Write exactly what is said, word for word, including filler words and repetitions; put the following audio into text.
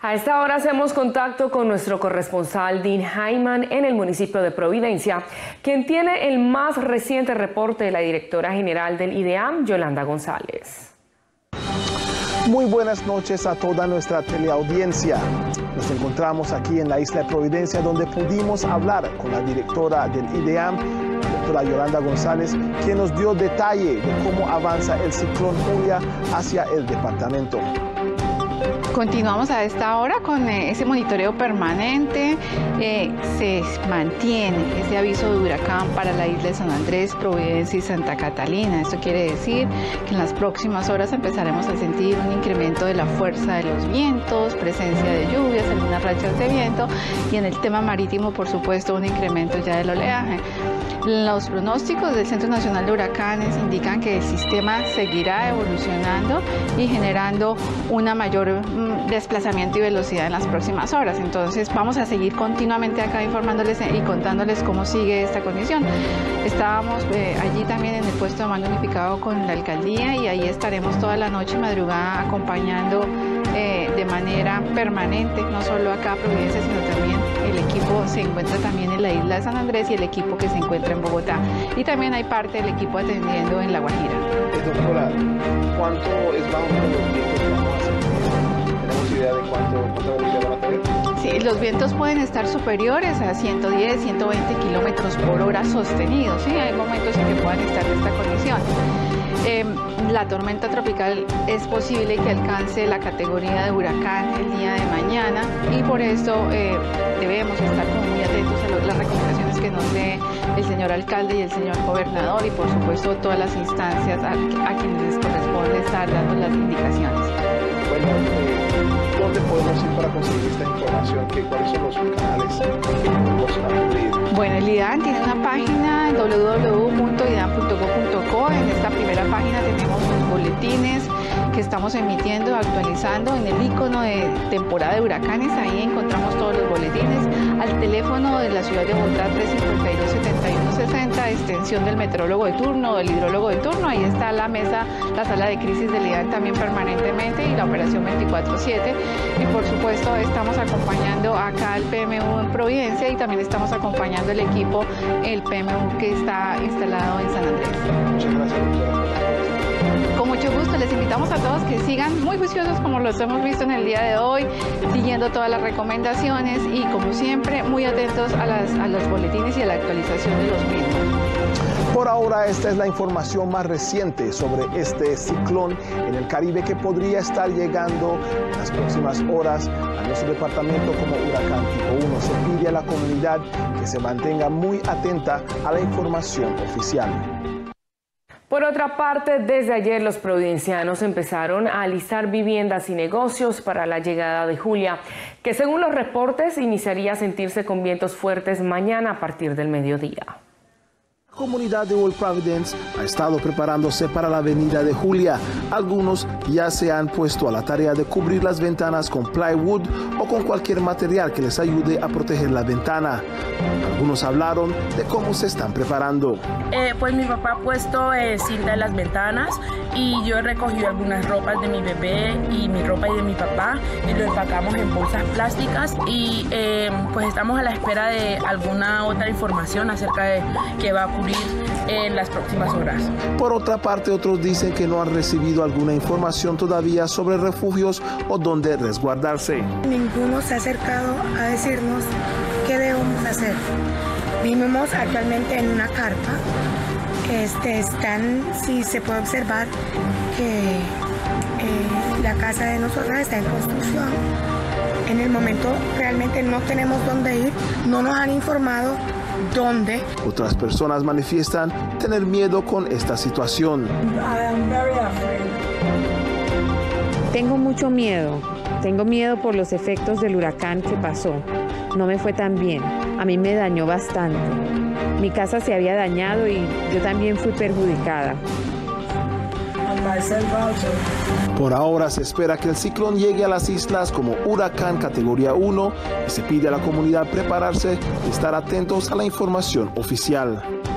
A esta hora hacemos contacto con nuestro corresponsal Dean Hyman en el municipio de Providencia, quien tiene el más reciente reporte de la directora general del I D E A M, Yolanda González. Muy buenas noches a toda nuestra teleaudiencia. Nos encontramos aquí en la isla de Providencia, donde pudimos hablar con la directora del I D E A M, la doctora Yolanda González, quien nos dio detalle de cómo avanza el ciclón Julia hacia el departamento. Continuamos a esta hora con eh, ese monitoreo permanente. Eh, se mantiene ese aviso de huracán para la isla de San Andrés, Providencia y Santa Catalina. Esto quiere decir que en las próximas horas empezaremos a sentir un incremento de la fuerza de los vientos, presencia de lluvias, algunas rachas de viento y en el tema marítimo, por supuesto, un incremento ya del oleaje. Los pronósticos del Centro Nacional de Huracanes indican que el sistema seguirá evolucionando y generando una mayor mm, desplazamiento y velocidad en las próximas horas. Entonces vamos a seguir continuamente acá informándoles y contándoles cómo sigue esta condición. Estábamos eh, allí también en el puesto de mando unificado con la alcaldía y ahí estaremos toda la noche y madrugada acompañando eh, de manera permanente, no solo acá a Providencia, sino también el equipo se encuentra también en la isla de San Andrés y el equipo que se encuentra en Bogotá. Y también hay parte del equipo atendiendo en La Guajira. Doctora, ¿cuánto es más o menos los vientos que vamos a sentir? ¿Tenemos idea de cuánto, cuánta velocidad van a tener? Sí, los vientos pueden estar superiores a ciento diez, ciento veinte kilómetros por hora sostenidos. ¿Sí? Hay momentos en que puedan estar en esta condición. Eh, la tormenta tropical es posible que alcance la categoría de huracán el día de mañana y por esto eh, debemos estar como muy atentos a los, las recomendaciones que nos dé el señor alcalde y el señor gobernador y por supuesto todas las instancias a, a quienes les corresponde estar dando las indicaciones. Bueno, eh, ¿dónde podemos ir para conseguir esta información? ¿Qué, ¿Cuáles son los canales que podemos acudir? Bueno, el I D E A M tiene una página doble u doble u doble u punto i d e a m punto gov punto co. En esta primera página tenemos los boletines que estamos emitiendo, actualizando. En el icono de temporada de huracanes, ahí encontramos todos los boletines. Al teléfono de la ciudad de Bogotá, tres cinco dos, siete uno seis cero, extensión del meteorólogo de turno o del hidrólogo de turno. Ahí está la mesa, la sala de crisis del I D E A M también permanentemente y la operación veinticuatro siete. Y por supuesto estamos acompañando acá al P M U en Providencia y también estamos acompañando el equipo, el P M U que está instalado en San Andrés. Muchas gracias, doctora. Con mucho gusto, les invitamos a todos que sigan muy juiciosos como los hemos visto en el día de hoy, siguiendo todas las recomendaciones y como siempre muy atentos a, las, a los boletines y a la actualización de los mismos. Por ahora, esta es la información más reciente sobre este ciclón en el Caribe que podría estar llegando en las próximas horas a nuestro departamento como huracán tipo uno. Se pide a la comunidad que se mantenga muy atenta a la información oficial. Por otra parte, desde ayer los providencianos empezaron a alistar viviendas y negocios para la llegada de Julia, que según los reportes iniciaría a sentirse con vientos fuertes mañana a partir del mediodía. La comunidad de Old Providence ha estado preparándose para la venida de Julia. Algunos ya se han puesto a la tarea de cubrir las ventanas con plywood o con cualquier material que les ayude a proteger la ventana. Algunos hablaron de cómo se están preparando. Eh, pues mi papá ha puesto eh, cinta en las ventanas y yo he recogido algunas ropas de mi bebé y mi ropa y de mi papá y lo empacamos en bolsas plásticas y eh, pues estamos a la espera de alguna otra información acerca de qué va a ocurrir en las próximas horas. Por otra parte, otros dicen que no han recibido alguna información todavía sobre refugios o dónde resguardarse. Ninguno se ha acercado a decirnos qué debemos hacer. Vivimos actualmente en una carpa. Este, están, si se puede observar que eh, la casa de nosotros está en construcción. En el momento realmente no tenemos dónde ir, no nos han informado dónde. Otras personas manifiestan tener miedo con esta situación. Tengo mucho miedo, tengo miedo por los efectos del huracán que pasó. No me fue tan bien, a mí me dañó bastante. Mi casa se había dañado y yo también fui perjudicada. Por ahora se espera que el ciclón llegue a las islas como huracán categoría uno y se pide a la comunidad prepararse y estar atentos a la información oficial.